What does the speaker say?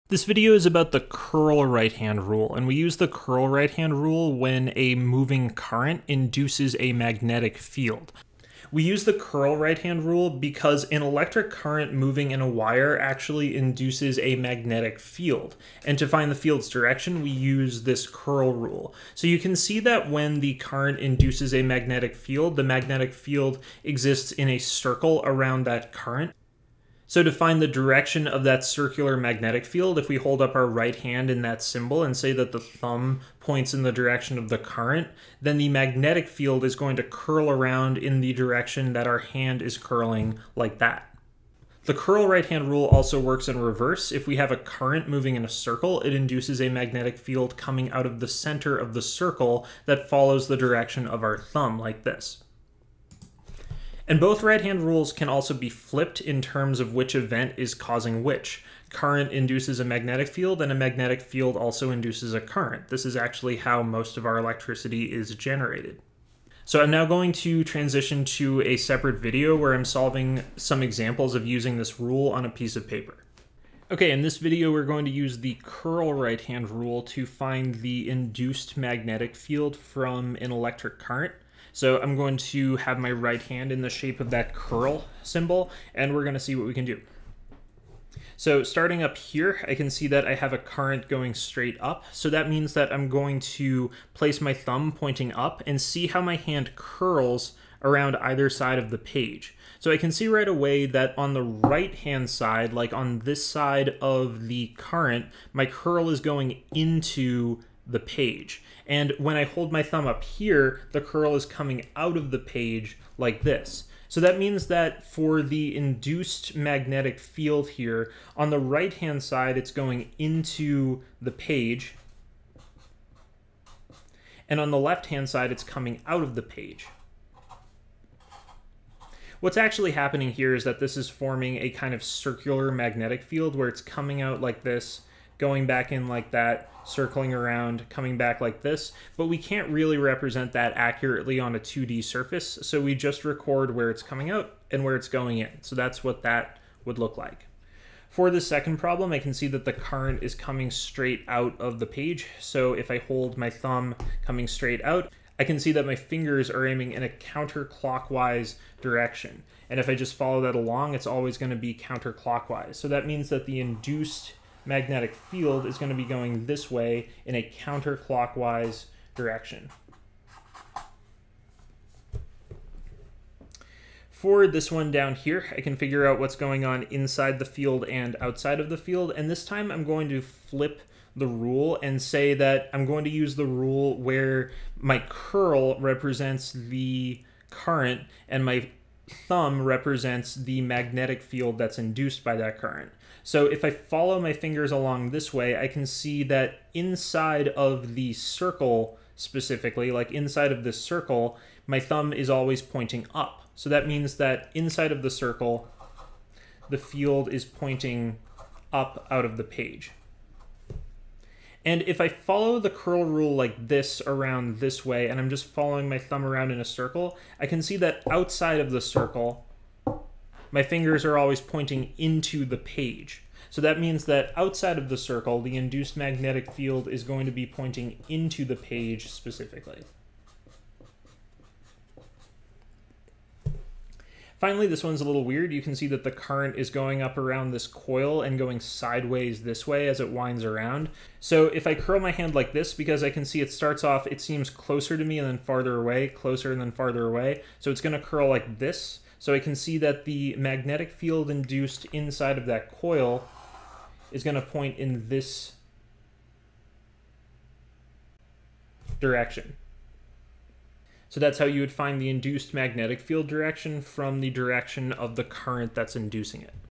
This video is about the curl right-hand rule, and we use the curl right-hand rule when a moving current induces a magnetic field. We use the curl right-hand rule because an electric current moving in a wire actually induces a magnetic field. And to find the field's direction, we use this curl rule. So you can see that when the current induces a magnetic field, the magnetic field exists in a circle around that current. So to find the direction of that circular magnetic field, if we hold up our right hand in that symbol and say that the thumb points in the direction of the current, then the magnetic field is going to curl around in the direction that our hand is curling, like that. The curl right-hand rule also works in reverse. If we have a current moving in a circle, it induces a magnetic field coming out of the center of the circle that follows the direction of our thumb, like this. And both right-hand rules can also be flipped in terms of which event is causing which. Current induces a magnetic field, and a magnetic field also induces a current. This is actually how most of our electricity is generated. So I'm now going to transition to a separate video where I'm solving some examples of using this rule on a piece of paper. Okay, in this video we're going to use the curl right-hand rule to find the induced magnetic field from an electric current. So I'm going to have my right hand in the shape of that curl symbol, and we're going to see what we can do. So starting up here, I can see that I have a current going straight up. So that means that I'm going to place my thumb pointing up and see how my hand curls around either side of the page. So I can see right away that on the right hand side, like on this side of the current, my curl is going into the page. And when I hold my thumb up here, the curl is coming out of the page like this. So that means that for the induced magnetic field here, on the right-hand side, it's going into the page. And on the left-hand side, it's coming out of the page. What's actually happening here is that this is forming a kind of circular magnetic field where it's coming out like this, going back in like that, circling around, coming back like this, but we can't really represent that accurately on a 2D surface, so we just record where it's coming out and where it's going in. So that's what that would look like. For the second problem, I can see that the current is coming straight out of the page, so if I hold my thumb coming straight out, I can see that my fingers are aiming in a counterclockwise direction. And if I just follow that along, it's always going to be counterclockwise. So that means that the induced magnetic field is going to be going this way in a counterclockwise direction. For this one down here, I can figure out what's going on inside the field and outside of the field, and this time I'm going to flip the rule and say that I'm going to use the rule where my curl represents the current and my thumb represents the magnetic field that's induced by that current. So if I follow my fingers along this way, I can see that inside of the circle specifically, like inside of this circle, my thumb is always pointing up. So that means that inside of the circle, the field is pointing up out of the page. And if I follow the curl rule like this around this way, and I'm just following my thumb around in a circle, I can see that outside of the circle, my fingers are always pointing into the page. So that means that outside of the circle, the induced magnetic field is going to be pointing into the page specifically. Finally, this one's a little weird. You can see that the current is going up around this coil and going sideways this way as it winds around. So if I curl my hand like this, because I can see it starts off, it seems closer to me and then farther away, closer and then farther away. So it's going to curl like this. So I can see that the magnetic field induced inside of that coil is going to point in this direction. So that's how you would find the induced magnetic field direction from the direction of the current that's inducing it.